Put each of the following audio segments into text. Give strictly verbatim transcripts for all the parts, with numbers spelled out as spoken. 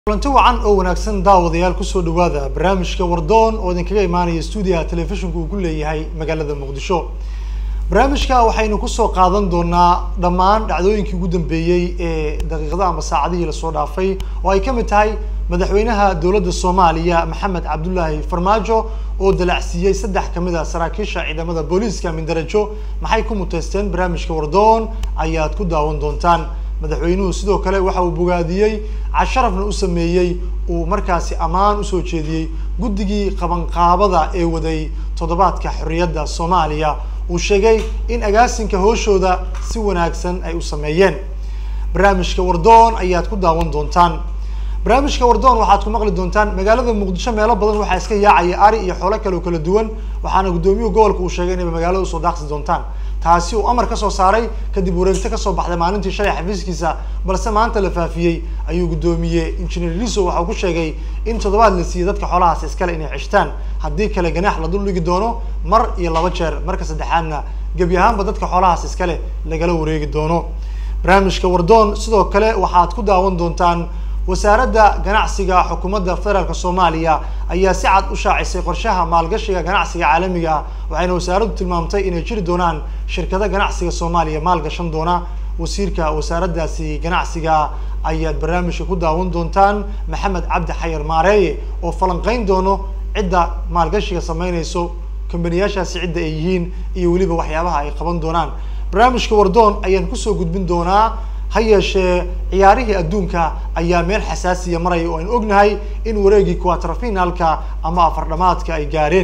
kulanti wacan oo wanaagsan daawadayaal ku soo dhawaada barnaamijka Wardoon oo idinkaga imaanaya studio telefishinka uu ku leeyahay magaalada Muqdisho. barnaamijka waxaynu ku soo qaadan doonaa dhammaan dhacdooyinkii ugu dambeeyay ee daqiiqadaha ama saacadihii la soo dhaafay oo ay ka mid tahay madaxweynaha dawladda Soomaaliya Maxamed Cabdullaahi Farmaajo oo dalacsiyay saddex kamid ah saraakiisha ciidamada booliiska min darajo maxay ku muteysteen barnaamijka Wardoon ayaad ku daawan doontaan. madaxweynuhu sidoo kale waxa uu bogaadiyay casharafna u sameeyay uu markaasi amaan u soo jeediyay guddigii qaban qaabada ee waday toddobaadka xorriyadda Soomaaliya uu sheegay in agaasinka hooshooda si wanaagsan ay u sameeyeen. barnaamijka Wardoon ayaad ku daawan doontaan. barnaamijka Wardoon waxaad ku maqli doontaan magaalada Muqdisho meelo badan waxa iska yaacay ari iyo xoolo kale oo kala duwan waxaana gudoomiyuhu gobolka uu sheegay inay magaalada soo daaqsi doontaan taasi oo amar ka soo saaray kadib wareegto ka soo baxday maalintii shalay xafiiskiisa balse maanta la faafiyay ayuu gudoomiye injineer Liso waxa uu ku sheegay in toddobaad la siiyay dadka xoolahaas iskale inay cishtaan haddii kale ganaax la dul dhigi doono mar iyo laba jeer marka saddexaadna gabi ahaanba dadka xoolahaas iskale lagala wareegi doono. barnaamijka Wardoon sidoo kale waxaad ku daawan doontaan wasaaradda ganacsiga xukuumadda federaalka Soomaaliya ayaa si cad u shaacisay qorshaha maalgashiga ganacsiga caalamiga ah waxayna wasaaraddu tilmaamtay inay jiri doonaan shirkado ganacsiga Soomaaliya maalgashan doona. wasiirka wasaaraddaasi ganacsiga ayaad barnaamijka ku daawan doontaan Maxamed Cabdi Xayir Maareeye oo falanqeyn doono cidda maalgashiga sameynayso kambaniyashaasi cidda ay yihiin iyo weliba waxyaabaha ay qaban doonaan. barnaamijka Wardoon ayaan kusoo gudbin doonaa ha yeeshee ciyaarihii adduunka ayaa meel xasaasiya maraya oo aan ognahay in wareegii quarter finalka ama afar dhamaadka ay gaareen.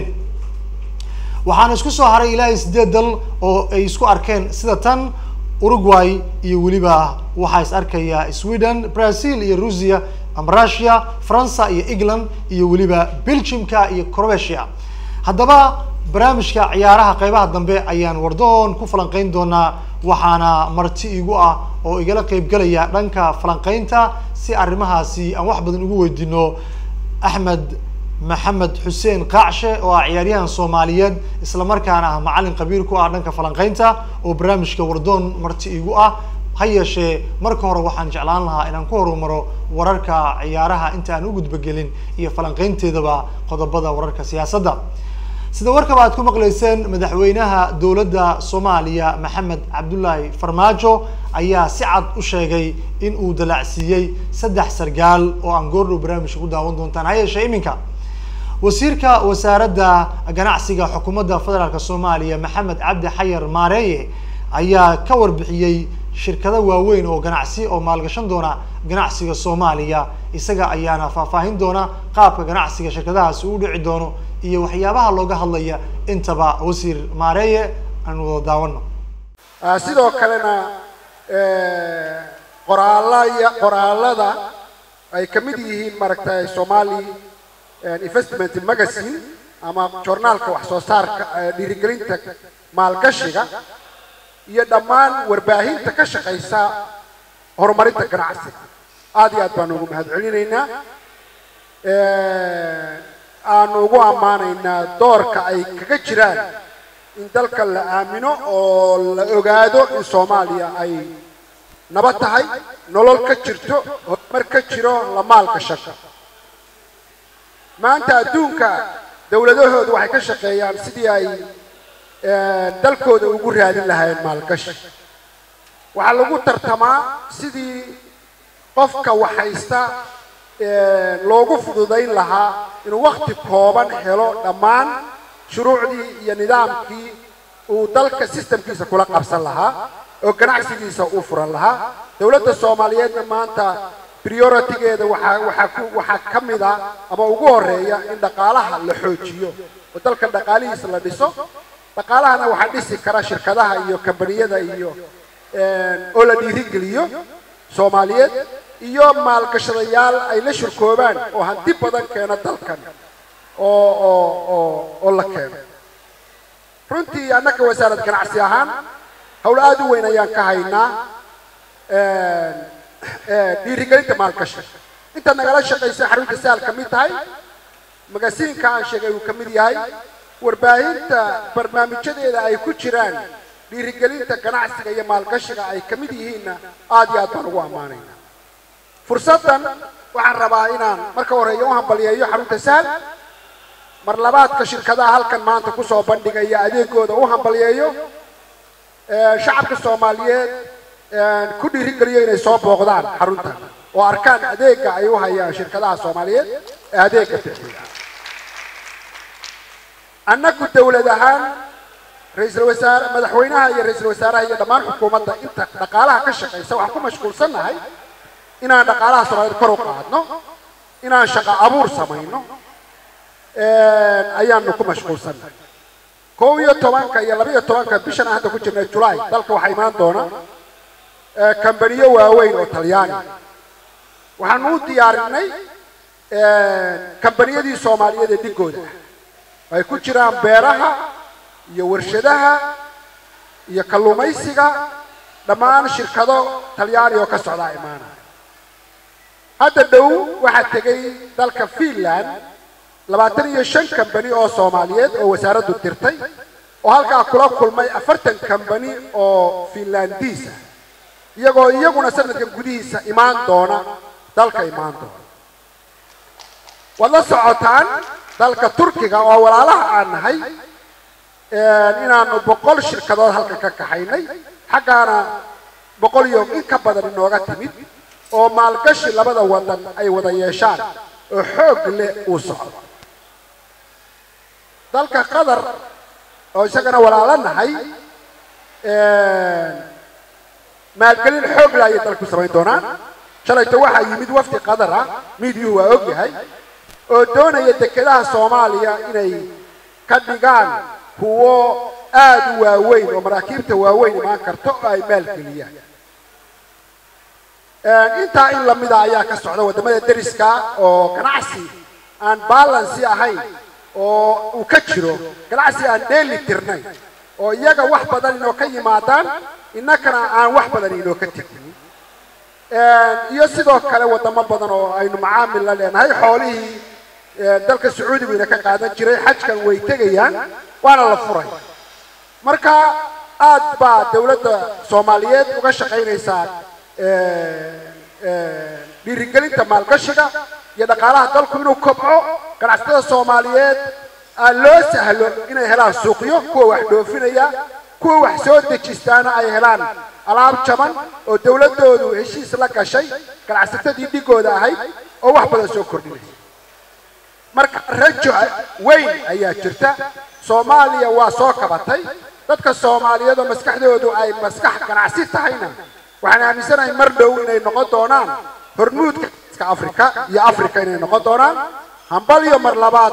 waxaana isku soo haray ilaa sideed dal oo ay isku arkeen sida tan Uruguay iyo weliba waxa is arkaya Sweden, Brazil iyo Russia, ama Russia, France iyo England iyo weliba Belgiumka iyo Croatia. haddaba barnaamijka ciyaaraha qaybaha dambe ayaan Wardoon ku falanqeyn doonaa waxaana marti igu ah oo igala qayb galaya dhanka falanqeynta si arrimahaasi aan wax badan ugu weydiino Axmed Maxamed Xuseen Qaacshe oo ah ciyaaryahan Soomaaliyeed isla markaana ah macallin qabiir ku ah dhanka falanqeynta oo barnaamijka Wardoon marti igu ah. ha yeeshee marka hore waxaan jeclaan lahaa inaan ku horumaro wararka ciyaaraha inta aan u gudbagelin iyo falanqeynteedaba qodobada wararka siyaasadda. sida warkaba aad ku maqleyseen madaxweynaha dawladda Soomaaliya Maxamed Cabdullaahi Farmaajo ayaa si cad u sheegay in uu dalacsiyay saddex sargaal oo aan goordhow barnaamijka ku daawan doontaan. ha yeeshee iminka wasiirka wasaaradda ganacsiga xukuumadda federaalka Soomaaliya Maxamed Cabdi Xayir Maareeye ayaa ka warbixiyay shirkado waaweyn oo ganacsi oo maalgashan doona ganacsiga Soomaaliya isaga ayaana faahfaahin doona qaabka ganacsiga shirkadahaasi u dhici doono iyo waxyaabaha looga hadlaya intaba wasiir Maareeye aan wada daawano. sidoo kalena ee qoraalada qoraalada ay kamid yihiin maragtay Somali investment magazine ama journalka wax soo saarka dhiirigelinta maalgashiga iyo dhammaan warbaahinta ka shaqeysa horumarinta ganacsiga aad iyo aad baan ugu mahadcelinaynaa ee aan ugu amaanaynaa doorka ay kaga jiraan in dalka la aamino oo la ogaado in Soomaaliya ay nabad tahay nolol ka jirto horumar ka jiro la maalgasho. maanta adduunka dawladahoodu waxay ka shaqeeyaan sidii ay dalkooda ugu raadin lahaayeen maalgashi. waxaa lagu tartamaa sidii qofka waxaysta loogu fududayn lahaa inuu waqti kooban helo dhammaan shuruucdii iyo nidaamkii uu dalka systemkiisa kula qabsan lahaa oo ganacsigiisa u furan lahaa. dawladda Soomaaliyeedna maanta priority-geeda waxa waxa waxa kamid ah ama ugu horeeya in dhaqaalaha la xoojiyo oo dalka dhaqaalihiisa la dhiso. dhaqaalahana waxa dhisi kara shirkadaha iyo kambaniyada iyo oo la dhiirigeliyo Soomaaliyeed iyo maalgashadayaal ay la shirkoobaan oo hanti badan keena dalkan oo oo oo oo la keeno. runtii annaka wasaaradda ganacsi ahaan hawl aad u weyn ayaan ka haynaa ee ee dhiirigelinta maalgashiga. inta nagala shaqeysa xarunta saal ka mid tahay magasiinka aan sheegay uu ka mid yahay warbaahinta barnaamijyadeeda ay ku jiraan dhiirigelinta ganacsiga iyo maalgashiga ay ka mid yihiinna aad iyo aad baan ugu amaanaynaa. fursadan waxaan rabaa inaan marka horeeyo u hambaliyeeyo xarunta sahal mar labaadka shirkadaha halkan maanta ku soo bandhigaya adeegooda u hambaliyeeyo shacabka Soomaaliyeed ku dhiirigeliyo inay soo booqdaan xarunta oo arkaan adeega ay u hayaan shirkadaha Soomaaliyeed ee adeegga bixiya annagu dawlad ahaan ra'iisul wasaare madaxweynaha iyo ra'iisul wasaaraha iyo dhammaan xukuumadda inta dhaqaalaha ka shaqeysa waxaan ku mashquulsanahay inaan dhaqaalaha Soomaaliyeed kor u qaadno inaan shaqo abuur samayno ayaanu ku mashquulsanahay kow iyo tobanka iyo laba iyo tobanka bishan hadda ku jirnay July dalka waxa imaan doona kambaniyo waaweyn oo Talyaani waxaan u diyaarinay kambaniyadii Soomaaliyeed ee dhigooda ay ku jiraan beeraha iyo warshadaha iyo kalluumaysiga dhammaan shirkado Talyaani oo ka socda imaana hadda dhow waxa tagay dalka Finland labaatan iyo shan kambani oo Soomaaliyeed oo wasaaraddu tirtay oo halka kula kulmay afartan kambani oo Finlandiis ah iyagoo iyaguna sanadkan gudihiisa imaan doona dalka imaan doona wada socotaan dalka Turkiga oo walaalaha aan nahay inaanu boqol shirkadood halka ka kaxaynay xaqaana boqol iyo in ka badan inooga timid oo maalgashi labada wadan ay wada yeeshaan oo xoog leh uu socdo dalka Qatar oo isagana walaalo nahay maalgelin xoog leh ay dalku samayn doonaan shalayto waxa yimid wafdi Qatar ah miidiyuhu waa og yahay oo doonaya dekedaha Soomaaliya inay ka dhigaan kuwo aad u waaweyn oo maraakiibta waaweyn imaan karto oo ay maalgeliyaan inta in la mid ah ayaa ka socda wadamada dariska oo ganacsi aan balance ahayn oo uu ka jiro ganacsi aan dheeli tirnay oo iyaga wax badan inoo ka yimaadaan innakana aan wax badan inoo ka tigin iyo sidoo kale wadamo badan oo aynu macaamil la leenahay xoolihii dalka Sacuudiga ina ka qaadan jiray xajkan way tagayaan waana la furay marka aad baa dawladda Soomaaliyeed uga shaqeynaysaa dhiirigelinta maalgashiga iyo dhaqaalaha dalku inuu kobco ganacsatada Soomaaliyeed loo sahlo inay helaan suuqyo kuwa wax dhoofinaya kuwa wax soo dejistaana ay helaan alaab jaban oo dawladoodu heshiis la gashay ganacsatadii dhigooda ahayd oo wax badan soo kordhinaysa marka rajo weyn ayaa jirta Soomaaliya waa soo kabatay dadka Soomaaliyeed oo maskaxdoodu ay maskax ganacsi tahayna waxaan aaminsanahay mar dhow inay noqon doonaan hormuudka Afrika iyo Afrika inay noqon doonaan hambaliyo mar labaad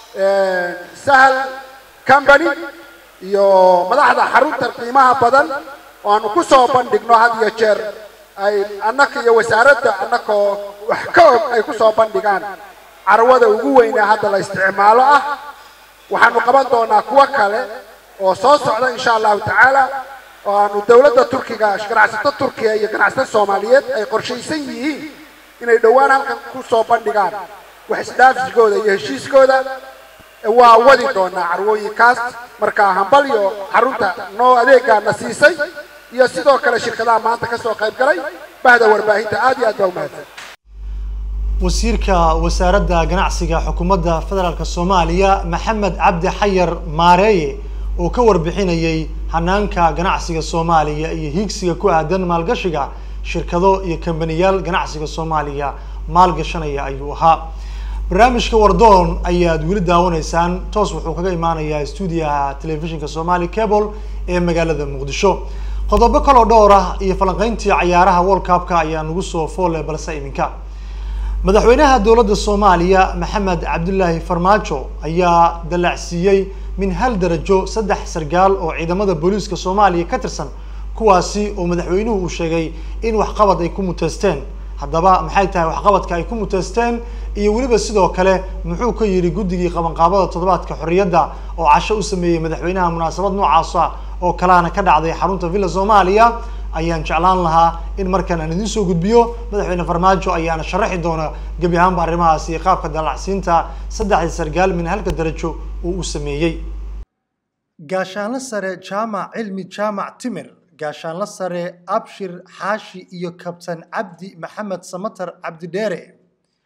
sahal company iyo madaxda xarunta qiimaha badan oo aan ku soo bandhigno had iyo jeer ay annaka iyo wasaaradda annaka wax ka og ay ku soo bandhigaan carwada ugu weyn ee hadda la isticmaalo ah waxaanu qaban doonaa kuwa kale oo soo socda insha Allah taala oo aanu dawladda Turkiga ganacsatada Turkiga iyo ganacsatada Soomaaliyeed ay qorshaysan yihiin inay dhawaan halkan ku soo bandhigaan wax isdhaafsigooda iyo heshiiskooda waa wadi doonaa carwooyinkaas marka hambaliyo xarunta noo adeegana siisay iyo sidoo kale shirkadaha maanta ka soo qayb galay bahda warbaahinta aad iyo aad baa u mahadsan wasiirka wasaaradda ganacsiga xukuumadda federaalka Soomaaliya Maxamed Cabdi Xayir Maareeye oo ka warbixinayay hanaanka ganacsiga Soomaaliya iyo higsiga ku aadan maalgashiga shirkado iyo kambaniyaal ganacsiga Soomaaliya maalgashanaya ayuu ahaa barnaamijka wardoon ayaad wili daawanaysaan toos wuxuu kaga imaanayaa stuudiyaha telefishinka Somali Cable ee magaalada Muqdisho qodobo kale oo dhowr ah iyo falanqayntii ciyaaraha World Cup-ka ayaa nagu soo foolay balse iminka madaxweynaha dawladda Soomaaliya Maxamed Cabdullaahi Farmaajo ayaa dalacsiyay min hal darajo saddex sargaal oo ciidamada booliiska Soomaaliya ka tirsan kuwaasi oo madaxweynuhu uu sheegay in wax qabad ay ku muteesteen haddaba maxay tahay wax qabadka ay ku muteesteen iyo waliba sidoo kale muxuu ka yiri guddigii qabanqaabada toddobaadka xorriyadda oo casho u sameeyay madaxweynaha munaasabad noocaas ah oo kalaana ka dhacday xarunta Villa Soomaaliya ayaan jeclaan lahaa in markan aan idin soo gudbiyo madaxweyne Farmaajo ayaana sharaxi doona gabi ahaanba arrimahaas iyo qaabka dalacsiinta saddexda sargaal min halka darajo uu u sameeyay gaashaanle sare jaamac cilmi jaamac timir gaashaanle sare abshir xaashi iyo kabtan cabdi maxamed samatar cabdi dheere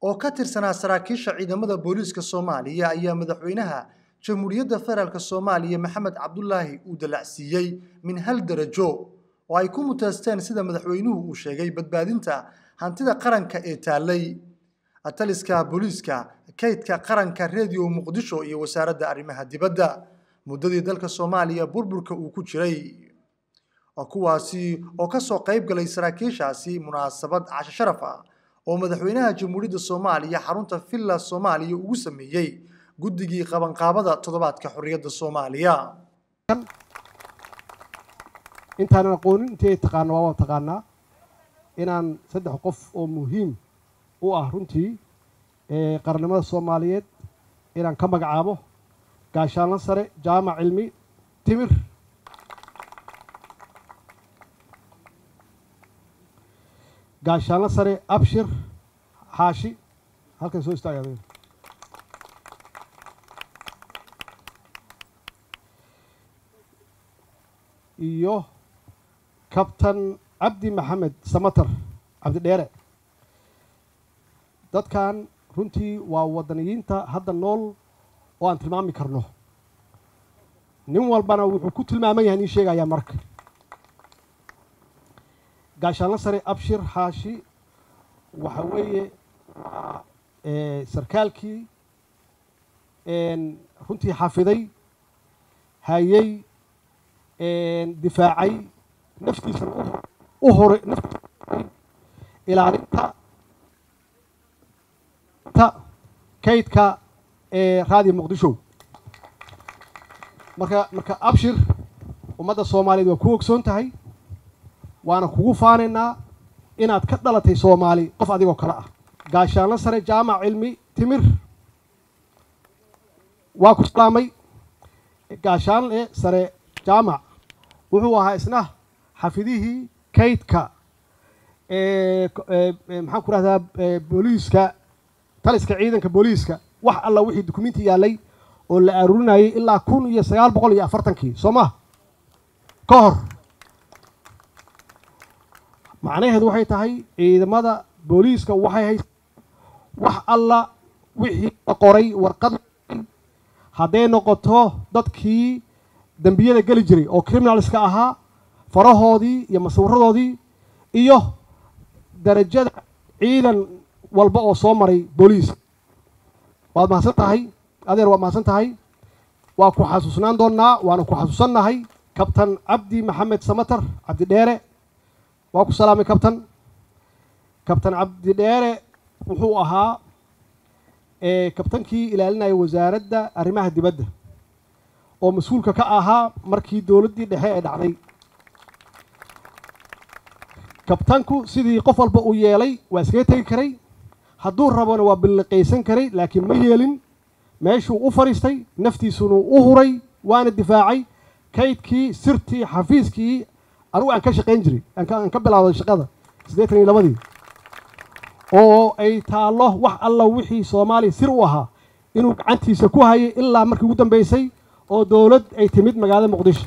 oo ka tirsanaa saraakiisha ciidamada booliiska Soomaaliya ayaa madaxweynaha Jamhuuriyadda Federaalka Soomaaliya Maxamed Cabdullaahi uu dalacsiiyay min hal darajo oo ay ku mutaasteen sida madaxweynuhu uu sheegay badbaadinta hantida qaranka ee taalay ataliska booliiska kaydka qaranka radio Muqdisho iyo wasaaradda arrimaha dibadda muddadii dalka Soomaaliya burburka uu ku jiray oo kuwaasi oo ka soo qayb galay saraakiishaasi munaasabad casho sharaf ah oo madaxweynaha Jamhuuriyadda Soomaaliya xarunta Villa Soomaaliya ugu sameeyay guddigii qabanqaabada toddobaadka xorriyadda Soomaaliya intaan aqoonin intee taqaano waa taqaanaa inaan saddex qof oo muhiim u ah runtii ee qarnimada Soomaaliyeed inaan ka magacaabo gaashaanle sare jaamac cilmi timir gaashaanle sare abshir xaashi halkan soo istaagay iyo kabtan cabdi maxamed samatar cabdi dheere dadkan runtii waa wadaniyiinta hadda nool oo aan tilmaami karno nin walbana wuxuu ku tilmaaman yahay nin sheegaya marka gaashaanle sare abshir xaashi waxa weeye ee sarkaalkii een runtii xafiday hayay een difaacay naftiisa u hore ilaalinta ta kaydka ee radio Muqdisho marka marka abshir ummadda Soomaaliyeed waa ku ogsoon tahay waana kugu faanaynaa inaad ka dhalatay Soomaali qof adigoo kala ah gaashaanle sare jaamac cilmi timir waa ku salaamay gaashaanle sare jaamac wuxuu ahaa isna xafidihii kaydka ee maxaan ku rahdaa booliiska taliska ciidanka booliiska wax alla wixii dukumeenti yaalay oo la aruurinayay ilaa kun iyo sagaal boqol iyo afartankii Soomaa ka hor macnaheedu waxay tahay ciidamada booliiska waxay hay wax alla wixii qoray warqad haday noqoto dadkii dambiyada gali jiray oo criminalska ahaa farahoodii iyo masawiradoodii iyo darajada ciidan walba oo soo maray booliis waad mahadsan tahay adeer waa mahadsan tahay waa ku xasuusnaan doonaa waana ku xasuusanahay kabtan cabdi maxamed samatar cabdi dheere waa ku salaamay kabtan kabtan cabdi dheere wuxuu ahaa ee kabtankii ilaalinaya wasaaradda arrimaha dibadda oo mas'uulka ka ahaa markii dawladdii dhexe ee dhacday kabtanku sidii qof walba uu yeelay waa iskaga tegi karay hadduu rabona waa bilqaysan karay laakiin ma yeelin meeshuu u fariistay naftiisuna u huray waana difaacay kaydkii sirtii xafiiskii anigu aan ka shaqayn jiray aan ka bilaawday shaqada siddeetan iyo labadii oo ay taalo wax alla wixii Soomaali sir u ahaa inuu gacantiisa ku hayay ilaa markii ugu dambeysay oo dawlad ay timid magaalada Muqdisho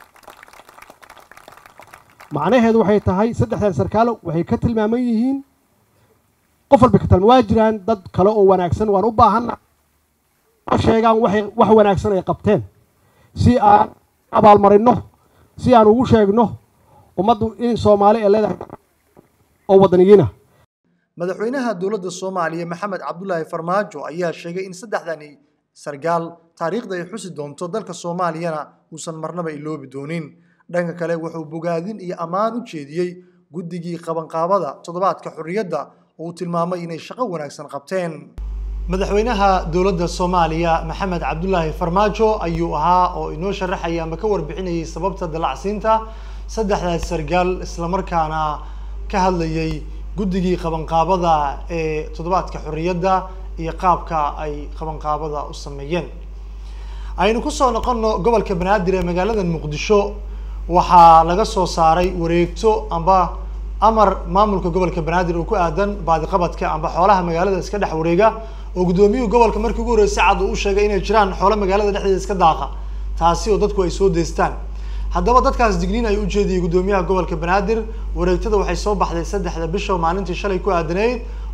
macnaheedu waxay tahay saddexdan sarkaalo waxay ka tilmaaman yihiin qof walba ka tilmaam waa jiraan dad kale oo wanaagsan waan u baahanaa sheegaan waxay wax wanaagsan ay qabteen si aan abaal marino si aan ugu sheegno ummaddu in Soomaali ay leedahay oo wadaniyiina madaxweynaha dawladda Soomaaliya Maxamed Cabdullaahi Farmaajo ayaa sheegay in saddexdani sargaal taariikhda ay xusi doonto dalka Soomaaliyana uusan marnaba iloobi doonin dhanka kale wuxuu bogaadin iyo amaan u jeediyay guddigii qabanqaabada toddobaadka xorriyadda oo uu tilmaamay inay shaqo wanaagsan qabteen madaxweynaha dawladda Soomaaliya Maxamed Cabdullaahi Farmaajo ayuu ahaa oo inoo sharaxay ama ka warbixinayay sababta dalacsiinta saddexdaas sargaal isla markaana ka hadlayay guddigii qabanqaabada ee toddobaadka xorriyadda iyo qaabka ay qabanqaabada u sameeyeen aynu ku soo noqono gobolka Banaadir ee magaalada Muqdisho waxaa laga soo saaray wareegto amba amar maamulka gobolka Banaadir oo ku aadan baadi qabadka amba xoolaha magaalada iska dhex wareega oo gudoomiyuhu gobolka markii ugu horeysay cad uu sheegay inay jiraan xoolo magaalada dhexdeeda iska daaqa taasi oo dadku ay soo deestaan haddaba dadkaas digniin ay u jeediyay gudoomiyaha gobolka Banaadir wareegtada waxay soo baxday saddexda bisha maalintii shalay ku aadaneyd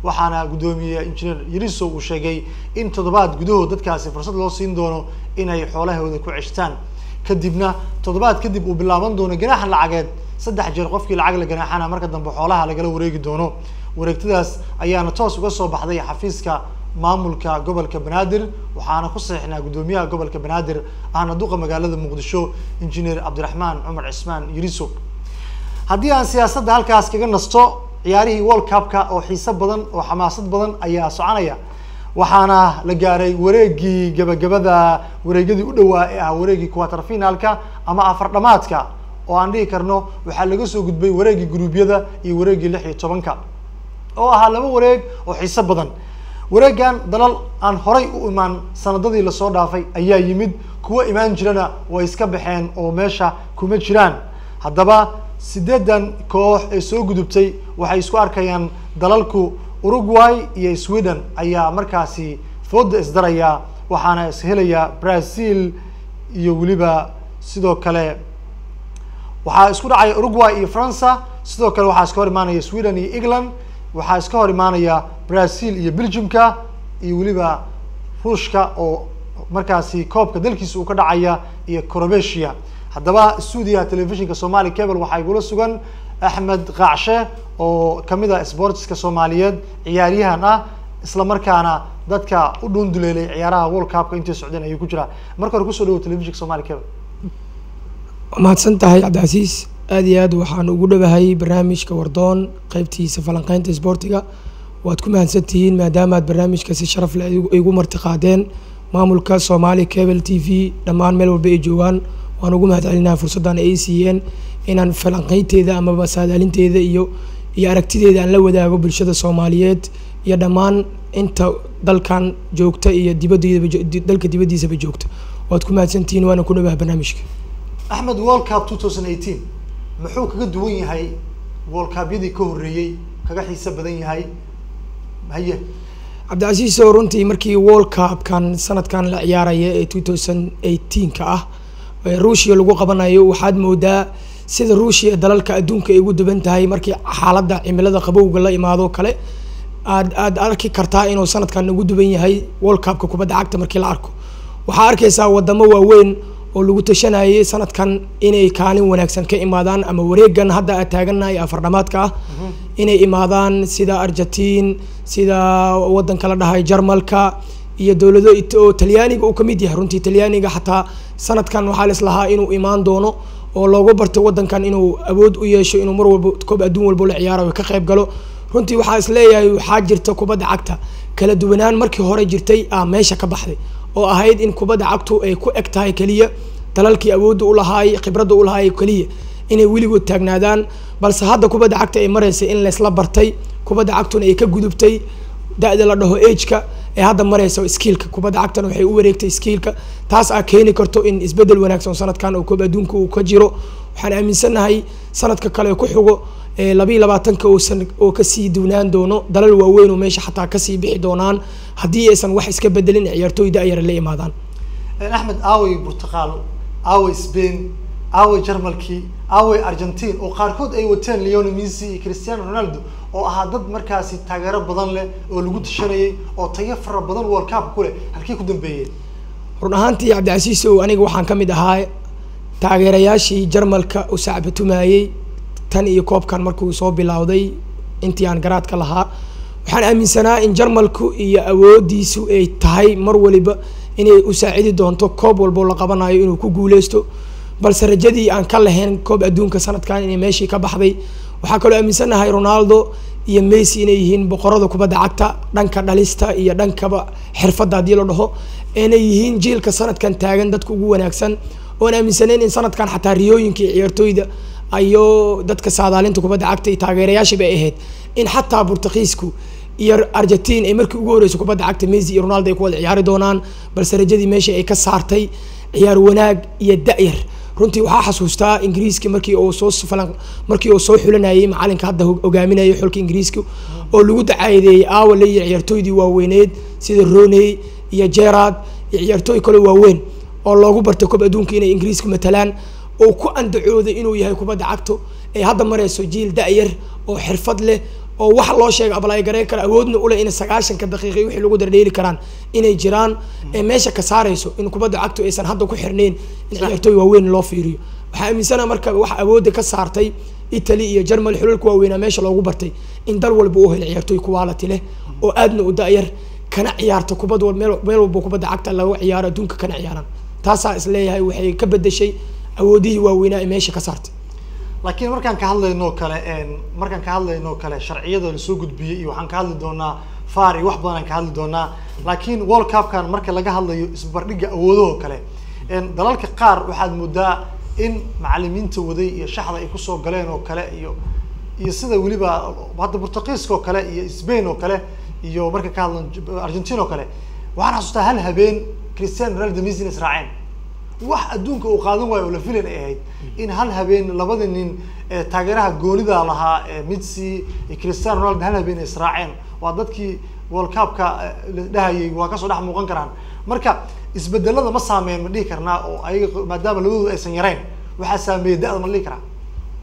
waxaana gudoomiye injineer Yariso uu sheegay in toddobaad gudahood dadkaasi fursad loo siin doono inay xoolahooda ku ceshtaan kadibna toddobaad kadib uu bilaaban doono ganaax lacageed saddex jeer qofkii lacag la ganaaxana marka dambe xoolaha lagala wareegi doono wareegtadaas ayaana toos uga soo baxday xafiiska maamulka gobolka Banaadir waxaana ku saxiixnaa gudoomiyaha gobolka Banaadir ahna duqa magaalada Muqdisho injineer Cabdiraxmaan Cumar Cismaan Yariso haddii aan siyaasadda halkaas kaga nasto ciyaarihii World Cup-ka oo xiiso badan oo xamaasad badan ayaa soconaya waxaana la gaaray wareegii gabagabada wareegyadii u dhawaa ee ah wareegii quarter finalka ama afar dhamaadka oo aan dhihi karno waxaa laga soo gudbay wareegii gruubyada iyo wareegii lix iyo tobanka oo ahaa laba wareeg oo xiiso badan wareegan dalal aan horay u imaan sanadadii la soo dhaafay ayaa yimid kuwa imaan jirana way iska baxeen oo meesha kuma jiraan haddaba sideedan koox ee soo gudubtay waxay isku arkayaan dalalku Uruguay iyo Sweden ayaa markaasi fooda isdaraya waxaana is helaya Brazil iyo waliba sidoo kale waxaa isku dhacay Uruguay iyo France sidoo kale waxaa iska hor imaanaya Sweden iyo England waxaa iska hor imaanaya Brazil iyo Belgiumka iyo waliba Ruushka oo markaasi koobka dalkiisa uu ka dhacaya iyo Croatia haddaba studio televisionka Somali Cable waxaa igula sugan Axmed Qaacshe oo kamid ah sportska Soomaaliyeed ciyaaryahan ah isla markaana dadka u dhunduleelay ciyaaraha World Cup-ka intii socdeen ayuu ku jira marka hore ku soo dhawo televisionka Somali Cable mahadsan tahay Cabdicasiis aad iyo aad waxaan ugu dhawahay barnaamijka Wardoon qaybtiisa falanqaynta sportiga waad ku mahadsantihiin maadaama aad barnaamijka si sharaf leh igu martiqaadeen maamulka Somali Cable T V dhammaan meel walba ay joogaan waan ugu mahadcelinahay fursadan ay siiyeen inaan falanqaynteeda ama basaadaalinteeda iyo iyo aragtideeda aan la wadaago bulshada Soomaaliyeed iyo dhammaan inta dalkan joogta iyo dibadda dalka dibadiisaba joogta waad ku mahadsantihiin waana ku dhawahay barnaamijka Axmed World Cup twenty eighteen muxuu kaga duwan yahay World Cup-yadii ka horeeyay kaga xiiso badan yahay haye Cabdicasiis runtii markii World Cup-kan sanadkan la ciyaaraya ee twenty eighteen ka ah Ruushia lagu qabanayo waxaad moodaa sida Ruushia dalalka adduunka ay ugu duban tahay markii xaaladda cimilada qabowga la imaado kale aad aad arki kartaa inuu sanadkan ugu duban yahay World Cup-ka kubadda cagta markii la arko waxaa arkaysaa wadamo waaweyn oo lagu tashanayay sanadkan inay kaalin wanaagsan ka imaadaan ama wareegan hadda aad taaganahay afar dhamaadka ah inay imaadaan sida Argentina sida wadanka la dhahay Jarmalka iyo dawlado oo Talyaaniga uu kamid yahay runtii Talyaaniga xataa sanadkan waxaa la islahaa inuu imaan doono oo loogu bartay wadankan inuu awood u yeesho inuu mar walba koob adduun walba la ciyaaro ka qayb galo runtii waxaa is leeyahay waxaa jirta kubadda cagta kala duwanaan markii hore jirtay ah meesha ka baxday oo ahayd in kubadda cagtu ay ku eg tahay kaliya dalalkii awoodda u lahaay khibradda u lahaay kaliya inay weligood taagnaadaan balse hadda kubadda cagta ay maraysa in la isla bartay kubadda cagtuna ay ka gudubtay da'da la dhaho age-ka ee hadda maraysa skill-ka kubadda cagtana waxay u wareegtay skill-ka taas aa keeni karto in isbedel wanaagsan sanadkan oo koob adduunka uu ka jiro waxaan aaminsanahay sanadka kale ku xigo ee laba iyo labaatanka oo san oo ka sii duunaan doono dalal waaweyn oo meesha xataa ka sii bixi doonaan haddii aysan wax iska bedelin ciyaartooyda ay la imaadaan Axmed aaway Portugal aaway Spain aaway Jarmalki aaway Argentina oo qaarkood ay wateen Lionel Messi iyo Cristiano Ronaldo oo ahaa dad markaasi taageero badan leh oo lagu tashanayay oo tayo fara badan World Cup ku leh halkii ku dambeeyay run ahaantii Cabdicasiis oo aniga waxaan kamid ahaa taageerayaashii Jarmalka oo sacbatumayay tan iyo koobkan markuu soo bilowday intii aan garaadka lahaa waxaan aaminsanaa in Jarmalku iyo awoodiisu ay tahay mar waliba inay u saacidi doonto koob walba la qabanayo inuu ku guuleysto balse rajadii aan ka lahayn koob adduunka sanadkan inay meeshii ka baxday waxaa kaloo aaminsanahay Ronaldo iyo Messi inay yihiin boqorada kubadda cagta dhanka dhalista iyo dhankaba xirfadda hadii la dhaho inay yihiin jiilka sanadkan taagan dadka ugu wanaagsan oo aaminsaneen in sanadkan xataa riyooyinkii ciyaartooyda ayo dadka saadaalinta kubadda cagta iyo taageerayaasha bay ahayd in xataa Portugiisku iyo Argentina ay markii ugu horreysay kubadda cagta Messi iyo Ronaldo ay ku wada ciyaari doonaan balse rajadii meesha ay ka saartay ciyaar wanaag iyo da'yar runtii waxaa xasuustaa Ingiriiska markii uu soo falan markii uu soo xulanayay macalinka hadda hogaaminaya xulka Ingiriiska oo lagu dacaadeeyay aawale iyo ciyaartooydii waaweyneed sida Rooney iyo Gerrard iyo ciyaartooy kale waaweyn oo loogu bartay koob adduunka inay Ingiriiska matalaan oo ku andacooday inuu yahay kubadda cagto ee hadda marayso jiil da'yar oo xirfad leh oo waxa loo sheegay ablay gareyn kara awoodna u leh in sagaashanka daqiiqo wixii lagu dardheeli karaan inay jiraan ee meesha ka saarayso in kubadda cagtu aysan hadda ku xirneen in ciyaartooy waaweyn loo fiiriyo waxa aaminsana marka waxa awoodda ka saartay Italy iyo Germany xululka waaweyn meesha loogu bartay in dal walba uu helo ciyaartooy quality leh oo aadna u daayar kana ciyaarto kubadda wal meel meel walba kubadda cagta lagu ciyaaro adduunka kana ciyaaran taasaa isleeyahay waxay ka bedeshay awoodihii waaweyn ee meesha ka saartay laakiin markaan ka hadlayno kale een markaan ka hadlayno kale sharciyada la soo gudbiyay iyo waxaan ka hadli doonaa faar iyo wax badan aan ka hadli doonaa laakiin World Cup kan marka laga hadlayo isbardhiga awoodaha kale een dalalka qaar waxaad moodaa in macallimiinta waday iyo shaxda ay ku soo galeen oo kale iyo iyo sida waliba hadda Portugiiska oo kale iyo Spain oo kale iyo marka ka hadlan Argentina oo kale waxaan xasuustaa hal habeen Cristiano Ronaldo Messi israaceen wax adduunka uu qaadan waayo oo la filan ay ahayd in hal habeen labada nin taageeraha goonida lahaa Messi iyo Cristiano Ronaldo hal habeen israaceen waa dadkii World Cup ka dhahayay waa ka soo dhex muuqan karaan marka isbedelada ma saameyn ma dhigi karnaa oo ayaga maadaama labadoodu aysan yareen waxa saameeyay da'da ma dhigi karaa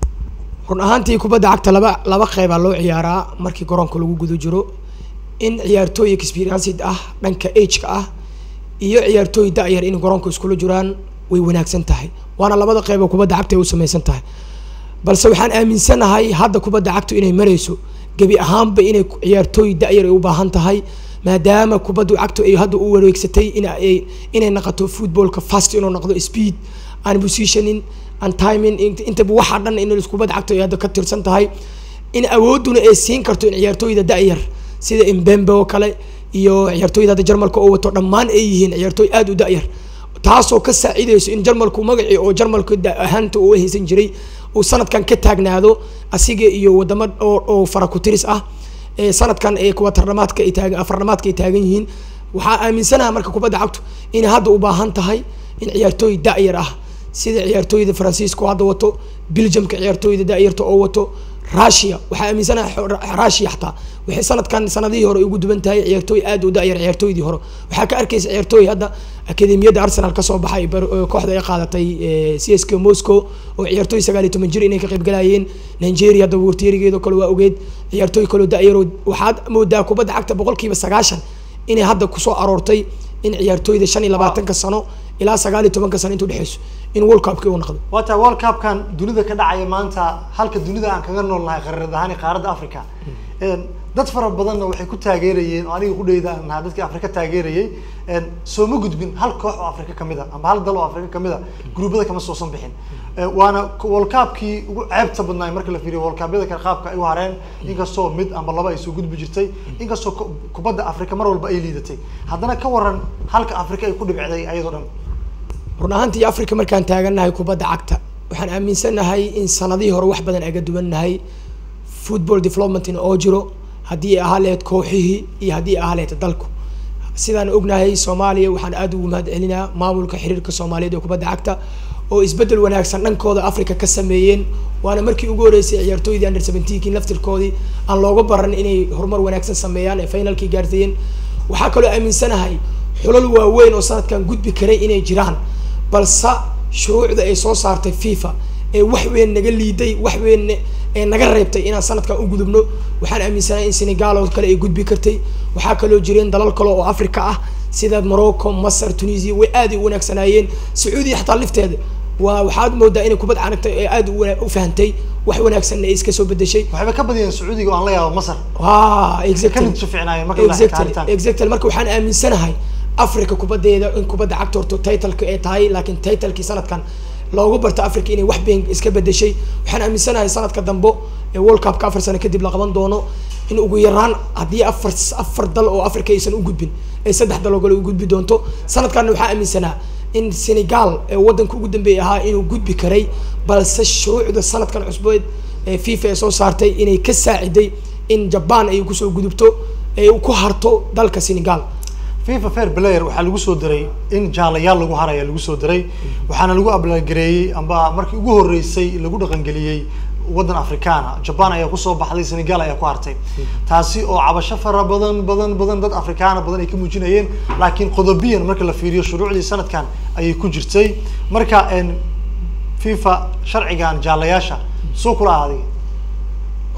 run ahaantii kubadda cagta laba laba qayb loo ciyaaraa markii garoonka lagu gudo jiro in ciyaartooy experience ah dhanka age ka ah iyo ciyaartooy da'yar in garoonka isku jiraan way wanaagsan tahay waana labada qayb oo kubadda cagta ay u sameeysan tahay balse waxaan aaminsanahay hadda kubadda cagtu inay marayso gabi ahaanba inay ciyaartooy da'yar ay u baahan tahay maadaama kubaddu cagtu ay hadda u wareegsatay in ay inay noqoto footballka fast inuu noqdo speed and positioning and timing inta waxa dhan in kubadda cagtu ay hadda ka tirsan tahay in awooduna ay siin karto in ciyaartooyda da'yar sida Mbembe oo kale iyo ciyaartooyda hadda Jarmalka oo wato dhammaan ay yihiin ciyaartooy aad u da'yar taasoo ka saacidayso in Jarmalku magaci oo Jarmalku ahaanta uu haysan jiray oo sanadkan ka taagnaado asiga iyo wadamo oo farakutiris ah ee sanadkan ee kuwa tarnamaadka ay taagan afarnamaadka ay taagan yihiin waxa aaminsanahay marka kubadda cagtu in hadda u baahan tahay in ciyaartooy da'yar ah sida ciyaartooyda Faransiiska hadda wato Belgiumka ciyaartooyda da'yarta oo wato Russia waxa aaminsanahay Russia xataa waxay sanadkan sanadihii hore ugu duwan tahay ciyaartooy aad u da'yar ciyaartooydii hore waxa ka arkaysa ciyaartooy hadda akademiyada Arsenal ka soo baxay kooxda ay qaadatay C S K Moscow oo ciyaartooy sagaal iyo toban jir inay ka qayb galayeen Nigeria hadda wartiirigeedo kale waa ogeed ciyaartooy kale da'yar waxaad moodaa kubadda cagta boqolkiiba sagaashan inay hadda ku soo aroortay in ciyaartooyda shan iyo labaatanka sano ilaa sagaal iyo tobanka sano intuu dhexeyso in World Cup ka uu noqdo wata World Cup kan dunida ka dhacaya maanta halka dunida aan kaga noolnahay qaaradahan qaaradda Afrika een dad fara badan waxay ku taageerayeen oo aniga ku dheedaan dadka Afrika taageerayay een soo ma gudbin hal koox oo Afrika kamid ah ama hal dal oo Afrika kamid ah gruubada kama soo san bixin waana World Cup kii ugu ceebta badnaa marka la fiiriyo World Cup-yada ka qaabka ay u hareen inkastoo mid ama laba ay soo gudbi jirtay inkastoo kubadda Afrika mar walba ay liidatay haddana ka waran halka Afrika ay ku dhibcday ayadoo dhan run ahaantii Afrika markaan taaganahay kubadda cagta waxaan aaminsanahay in sanadihii hore wax badan aga duwanahay football development in oo jiro haddii ay ahaleed kooxihii iyo haddii ay ahaleed dalku sidaan ognahay Soomaaliya waxaan aad ugu mahadcelinaa maamulka xiriirka Soomaaliyeed ee kubadda cagta oo isbedel wanaagsan dhankooda Afrika ka sameeyeen waana markii ugu horeysay ciyaartooydii under seventeen laftirkoodii aan looga baran inay horumar wanaagsan sameeyaan ee finalkii gaartayeen waxaa kaloo aaminsanahay xulal waaweyn oo sanadkan gudbi karay inay jiraan balse shuruucda ay soo saartay FIFA ee wax weyn naga liiday wax weyn ee naga reebtay inaan sanadkan u gudubno waxaan aaminsanahay in Senegal oo kale ay gudbi kartay waxaa kaloo jireen dalal kale oo Afrika ah sida Morocco Masar Tunisia way aad u wanaagsanayeen Sacuudi xataa lifteeda waa waxaad moodaa inay kubad canagtay ee aad u fahantay wax wanaagsan ay iska soo bedeshay waxba ka badiyeen Sacuudiga oo aan la yaabo Masar ah exactly kan fiicnaayo marka la exactly exactly marka waxaan aaminsanahay Afrika kubadeeda in kubadda cagta horto title-ka ay tahay laakiin title-kii sanadkan loogu barta Afrika inay wax been iska bedeshay waxaan aaminsanahay sanadka dambe ee World Cup ka afar sano kadib la qaban doono in ugu yaraan haddii afar afar dal oo Afrika aysan u gudbin ay saddex dal oo kale u gudbi doonto sanadkan waxaan aaminsanaa in Senegal ee wadanka ugu dambeeyay ahaa inuu gudbi karay balse shuruucda sanadkan cusbeed ee FIFA ay soo saartay inay ka saaciday in Japan ay ku soo gudubto ay ku harto dalka Senegal FIFA Fair Player waxaa lagu soo diray in jaalayaal lagu haraya lagu soo diray waxaana lagu abaalgareeyay amba markii ugu horeysay lagu dhaqan galiyay wadan Afrikaana Japan ayaa ku soo baxday Senegal ayaa ku hartay taasi oo cabasho fara badan badan badan dad Afrikaana badan ay ka muujinayeen laakiin qodobiyan marka la fiiriyo shuruucdii sanadkan ayay ku jirtay marka een FIFA sharcigan jaalayaasha soo kula aaday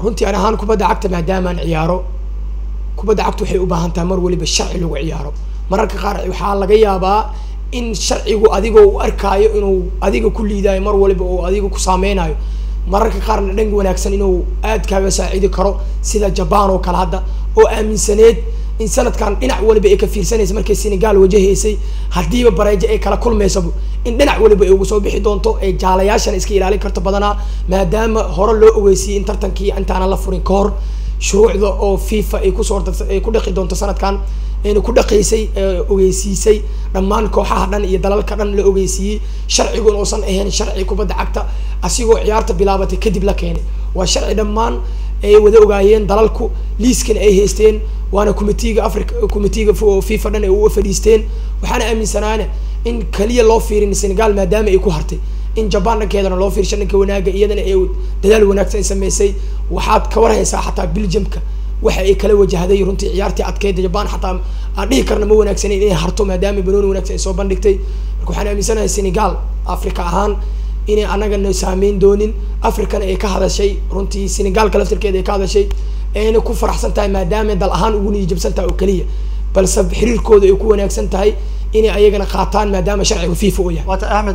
runtii aan ahaan kubadda cagta maadaama aan ciyaaro kubadda cagta waxay u baahan tahay mar waliba sharci lagu ciyaaro mararka qaar waxaa laga yaabaa in sharcigu adigoo u arkaayo inuu adiga ku liidaayo mar waliba oo adiga ku saameynayo mararka qaarna dhanka wanaagsan inuu aad kaaga saacidi karo sida Japan oo kale hadda oo aaminsaneed in sanadkan dhinac waliba ay ka fiirsanayso markay Senegal wajahaysay hadiiba bareejo ay kala kulmayso in dhinac waliba ay ugu soo bixi doonto ay jaalayaashan iska ilaalin karto badanaa maadaama hore loo ogeysiyay in tartankii intaana la furin ka hor shuruucda oo FIFA ay ku soo ay ku dhaqi doonto sanadkan ayna ku dhaqaysay ogeysiisay dhammaan kooxaha dhan iyo dalalka dhan la ogeysiyay sharcigu uusan ahayn sharci kubadda cagta asigoo ciyaarta bilaabatay kadib la keenay waa sharci dhammaan ay wada ogaayeen dalalku liiskan ay haysteen waana committee-ga Africa committee-ga FIFA dhan ay u fadhiisteen waxaana aaminsanaana in kaliya loo fiirin Senegal maadaama ay ku hartay in Japan dhankeedana loo fiirsho dhanka wanaaga iyadana ay dadaal wanaagsan sameysay waxaad ka warhaysaa xataa Belgium-ka waxa ay kala wajahday runtii ciyaartii adkeyd Japan xataa aan dhihi karna ma wanaagsan inay harto maadaama banooni wanaagsan ay soo bandhigtay marka waxaan aaminsanahay Senegal Africa ahaan inay anagana saameyn doonin African ay ka hadashay runtii Senegal kala tirkeeda ay ka hadashay ayna ku faraxsan tahay maadaama dal ahaan ugu niyajabsan tahay oo kaliya balse xiriirkooda ay ku wanaagsan tahay inay ayagana qaataan maadaama sharciga FIFA uu yahay wata Ahmed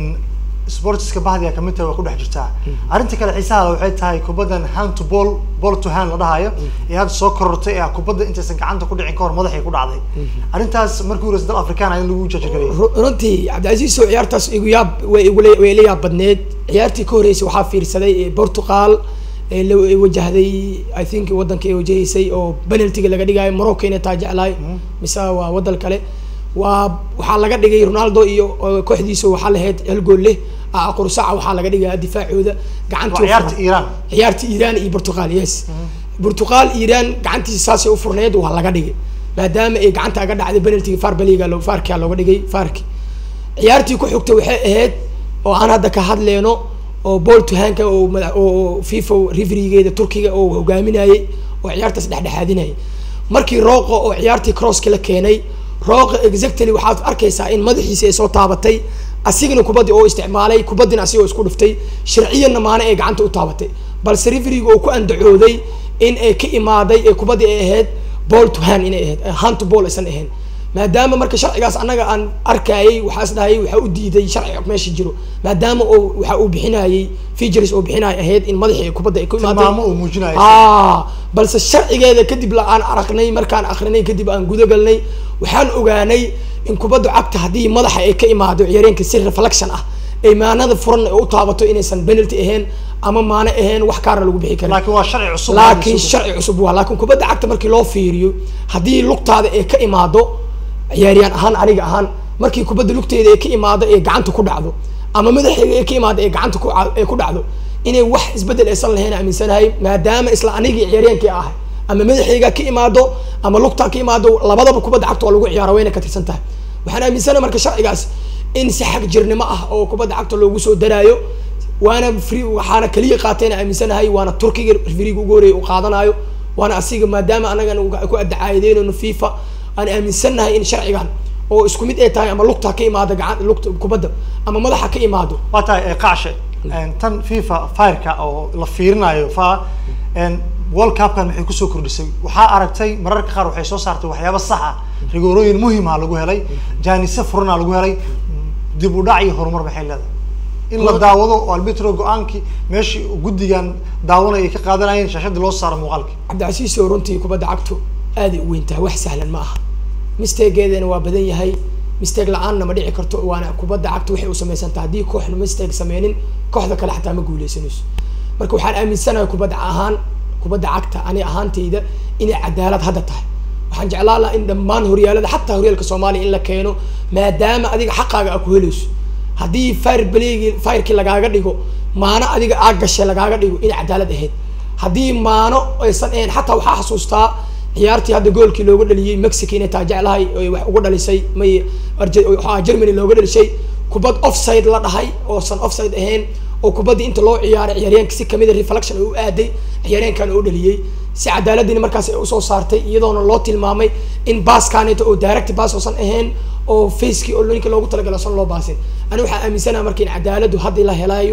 sportska bahdiga kamid tahay waa ku dhex jirtaa arinta kale xiisaha waxay tahay kubaddan hand to ball ball to hand la dhahayo ee had soo korortay ee kubadda intaysan gacanta ku dhicin ka hor madaxay ku dhacday arintaas markii uu dal Afrikaan ay lagu jajagaray runtii Cabdicaziz oo ciyaartaas igu yaab way igu way la yaab badneed ciyaartii ka horeysay waxaa fiirsaday Portugal ee la wajahday I think wadanka ay wajahaysay oo penalty-ga laga dhigayo Morocco inay taajaclay mise waa wadan kale waa waxaa laga dhigay Ronaldo iyo kooxdiisa waxaa la heed hal gool leh aqoon saca waxaa laga dhigay difaacooda gacanta ciyaarta Iran ciyaarta Iran iyo Portugal yes Portugal Iran gacantiisa saas u furneed waa laga dhigay maadaama ay gacanta aga dhacday penalty far baliga loo farka looga dhigay farki ciyaartii ku xigtay waxay ahayd oo aan hadda ka hadleeno oo ball to hand oo oo FIFA referee-geeda Turkiga oo hogaaminayay oo ciyaartaas dhexdhexaadinayay markii Rooqo oo ciyaartii cross-ka la keenay Rooqo exactly waxaad arkaysaa in madaxiisa ay soo taabatay asigana kubadii oo isticmaalay kubadina asigoo isku dhuftay sharciyanna maana ay gacanta u taabatay balse referee-gu oo ku andacooday in ay ka imaaday ee kubadii ay ahayd ball to hand inay ahayd hand to ball isan ahayn maadaama marka sharcigaas anaga aan arkayay waxaas dhahay waxa u diiday sharciga meesha jiro maadaama oo waxa uu bixinayay features oo bixinay ahayd in madaxii kubadda ay ku imaaday maamo uu muujinayay ah balse sharcigeeda kadib la aan aragnay markaan akhrinay kadib aan gudo galnay waxaan ogaanay in kubadda cagta hadii madaxa ay ka imaado ciyaareenka si reflection ah ay maanada furan u taabato inaysan penalty ahayn ama maana ahayn wax kaar lagu bixi karo laakiin waa sharci cusub laakiin sharci cusub waa laakiin kubadda cagta markii loo fiiriyo hadii lugtaada ay ka imaado ciyaariyaan ahaan aniga ahaan markii kubadda lugteeda ay ka imaado ee gacanta ku dhacdo ama madaxeega ay ka imaado ee gacanta ku ay ku dhacdo inay wax isbedel aysan lahayn aaminsanahay maadaama isla aniga ciyaariyaankii ah ama madaxeega ka imaado ama lugta ka imaado labadaba kubadda cagta waa lagu ciyaaro wayna ka tirsan tahay waxaan aaminsanahay marka sharcigaas in si xaq jirnimo ah oo kubadda cagta loogu soo daraayo waana free waxaana kaliya qaateen aaminsanahay waana Turkiga referee-gu ugu horeeyay u qaadanayo waana asiga maadaama anaga ku addacaydeen FIFA aan aaminsanahay in sharcigan oo isku mid ay tahay ama lugta ka imaado gacan lugta kubadda ama madaxa ka imaado wata ee qaashay tan FIFA fire-ka oo la fiirinayo fa en World Cup-kan waxay ku soo kordhisay waxaa aragtay mararka qaar waxay soo saartay waxyaabo sax ah rigoorooyin muhiim ah lagu helay jaanise furna lagu helay dib u dhac iyo horumar maxay leedahay in la daawado oo arbitro go'aankii meeshii guddigan daawanay ay ka qaadanayeen shaashada loo saaro muuqaalkii Cabdicaziz oo runtii kubadda cagtu aad u weyn tahay wax sahlan ma aha mistake-geedana waa badan yahay mistake la'aanna ma dhici karto waana kubadda cagtu waxay u samaysan tahay hadii kooxna mistake sameynin kooxda kale xataa ma guuleysanayso marka waxaan aaminsanahay kubadda ahaan kubadda cagta ani ahaantayda inay cadaalad hadda tahay waxaan jeclaan lahaa in dhammaan horyaalada xataa horyaalka Soomaaliya in la keeno maadaama adiga xaqaaga aad ku helayso hadii fire play fire-ki lagaaga dhigo maana adiga aad gashay lagaaga dhigo in cadaalad ahayd hadii maano aysan ahayn xataa waxaa xasuustaa ciyaartii hadda goolkii looga dhaliyay Mexico inay taajaclahay oo wax ugu dhalisay may waxa Germany looga dhalisay kubad offside la dhahay oo san offside ahayn oo kubadda inta loo ciyaaray ciyaaryaanka si kamid ah reflection uu aaday ciyaaryaankan oo dhaliyay si cadaaladina markaas ay u soo saartay iyadoona loo tilmaamay in baaskanita oo direct baas oo san ahayn oo face-ki oo ninka loogu talagalay san loo baasin ani waxa aaminsanahay markii cadaaladu hadii la helayo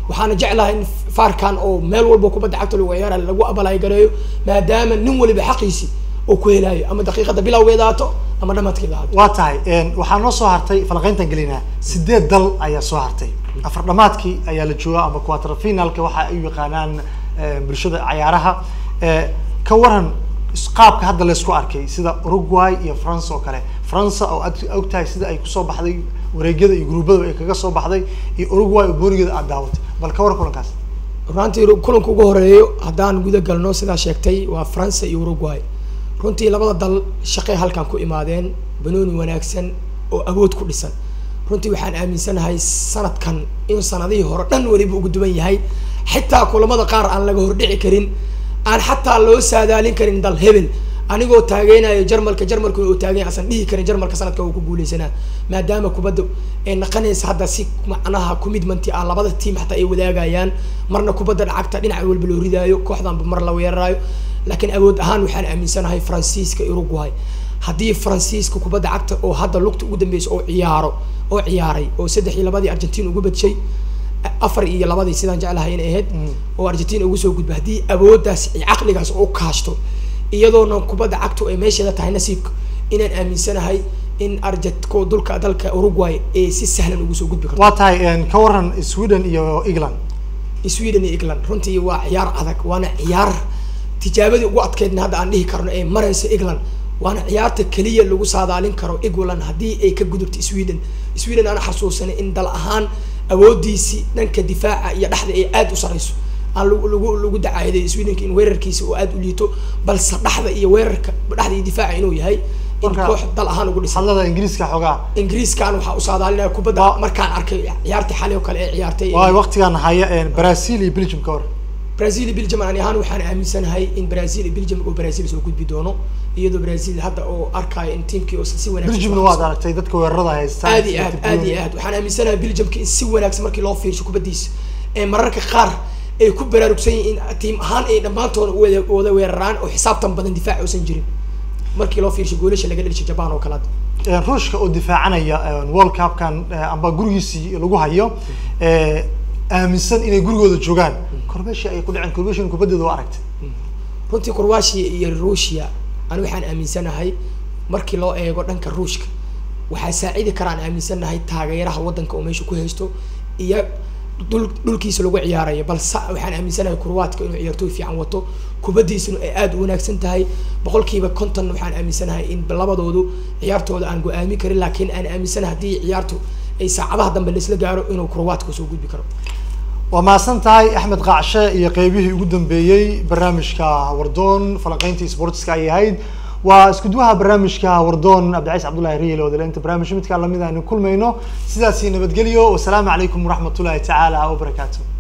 waxaana jeclahay in faarkan oo meel walba kubadda cagta lagu ciyaarayo lagu abalaay gareeyo maadaama nin waliba xaqiisi oo ku helayo ama daqiiqada bilowgeeda haato ama dhamaadkeeda haato. waa tahay waxaa noo soo hartay falanqayntan gelinaa sideed dal ayaa soo hartay afar dhamaadkii ayaa la joogaa ama quarter finalka waxa ay u yaqaanaan bulshada ciyaaraha ka waran qaabka hadda la isku arkay sida Uruguay iyo France oo kale France oo aad ogtahay sida ay kusoo baxday wareegyada iyo gruubada ay kaga soo baxday iyo Uruguay oo boorigeeda aad daawatay bal ka war kulankaas. runtii kulanka ugu horeeyo haddaan guda galno sidaa sheegtay waa France iyo Uruguay runtii labada dal shaqay halkan ku imaadeen banooni wanaagsan oo awood ku dhisan runtii waxaan aaminsanahay sanadkan in sanadihii hore dhan waliba ugu duwan yahay xitaa kulamada qaar aan laga hordhici karin aan xataa loo saadaalin karin dal hebel anigoo taageynayo Jarmalka Jarmalku oo taagay asan dhihi karin Jarmalka sanadka uu ku guuleysanaa maadaama kubadda ay naqanaysa hadda si macnaha commitment ah labada team xataa ay wadaagayaan marna kubadda lacagta dhinac walba loo ridaayo kooxdan mar la weerarayo laakiin awood ahaan waxaan aaminsanahay Faransiiska iyo Uruguay haddii Faransiiska kubadda cagta oo hadda lugta ugu dambeysay oo ciyaaro oo ciyaaray oo saddex iyo labadii Argentina ugu badshay afar iyo labadii sidaan jeclahay in ahayd oo Argentina ugu soo gudbay haddii awooddaas iyo caqligaas oo kaashto iyadoona kubadda cagta ay meesheeda tahay nasiibka inaan aaminsanahay in Argentiko dulka dalka Uruguay ay si sahlan ugu soo gudbi karto. waa tahay ka waran Sweden iyo England. Sweden iyo England runtii waa ciyaar adag waana ciyaar tijaabadii ugu adkeydna hadda aan dhihi karno ee maraysa England waana ciyaarta kaliya lagu saadaalin karo England haddii ay ka gudubto Sweden. Sweden ana xasuusanay in dal ahaan awoodiisi dhanka difaaca iyo dhaxda ay aad u sareyso aan lagu lagu dacayday Sweden in weerarkiisa oo aad u liito balse dhaxda iyo weerarka dhaxda iyo difaaca inuu yahay in koox dal ahaan ugu dhisan. hadalada Ingiriiska xogaa Ingiriiskan waxa uu saadaalinaya kubadda markaan arkay ciyaartii xalay oo kale ee ciyaartay waa waqtigan haya Brazil iyo Belgium ka hor Brazil iyo Belgium aan ahaan waxaan aaminsanahay in Brazil iyo Belgium oo Brazil soo gudbi doono iyadoo Brazil hadda oo arkay in teamkii oo si wanaagsan Belgium waa aragtay dadka weerarada haysta aad iyo aad aad iyo aad waxaan aaminsanahay Belgium in si wanaagsan markii loo fiirsho kubadiisa ee mararka qaar ay ku baraarugsan yihiin in team ahaan ay dhamaantood wada weeraraan oo xisaabtan badan difaac uusan jirin markii loo fiirsho goolasha laga dhalishay Japan oo kala ee Ruushka oo difaacanaya World Cup kan amba gurigiisii lagu hayo ee aaminsan inay gurigooda joogaan Croatia ay ku dhaceen Croatia kubadooda waa aragtay runtii Croatia iyo Russia aan waxaan aaminsanahay markii loo eego dhanka Ruushka waxay saacidi karaan aaminsanahay taageeraha wadanka oo meesha ku haysto iyo dhulkiisa lagu ciyaarayo balse waxaan aaminsanahay Croatia inuu ciyaartooy fiican wato kubadiisuna ay aad u wanaagsan tahay boqolkiiba konton waxaan aaminsanahay in labadoodu ciyaartooda aan go'aami karin laakiin aan aaminsanahay haddii ciyaartu ay saacadaha dambe la isla gaaro inuu Croatia soo gudbi karo. waa maasan tahay Axmed Qaacshe iyo qaybihii ugu dambeeyay barnaamijka Wardoon falanqayntii sportska ay ahayd waa isku duwaha barnaamijka Wardoon Abdicays Cabdullaahi Riil oo dalanta barnaamij midka lamid ah in kulmayno sidaas nabadgelyo wassalaamu calaykum waraxmatullaahi tacaala wa barakaatuh.